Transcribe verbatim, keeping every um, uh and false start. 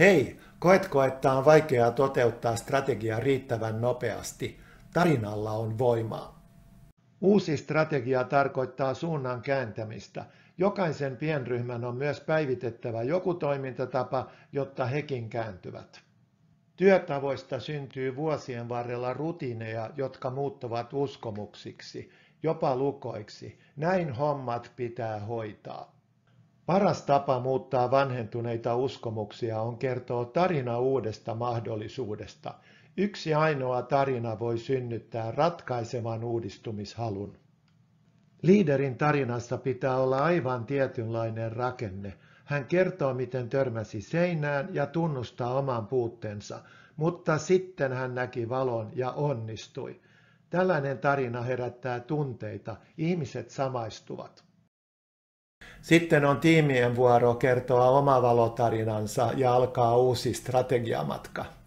Hei, koetko, että on vaikeaa toteuttaa strategiaa riittävän nopeasti? Tarinalla on voimaa. Uusi strategia tarkoittaa suunnan kääntämistä. Jokaisen pienryhmän on myös päivitettävä joku toimintatapa, jotta hekin kääntyvät. Työtavoista syntyy vuosien varrella rutiineja, jotka muuttuvat uskomuksiksi, jopa lukoiksi. Näin hommat pitää hoitaa. Paras tapa muuttaa vanhentuneita uskomuksia on kertoa tarina uudesta mahdollisuudesta. Yksi ainoa tarina voi synnyttää ratkaisevan uudistumishalun. Liiderin tarinassa pitää olla aivan tietynlainen rakenne. Hän kertoo, miten törmäsi seinään ja tunnustaa oman puutteensa, mutta sitten hän näki valon ja onnistui. Tällainen tarina herättää tunteita, ihmiset samaistuvat. Sitten on tiimien vuoro kertoa oma valotarinansa ja alkaa uusi strategiamatka.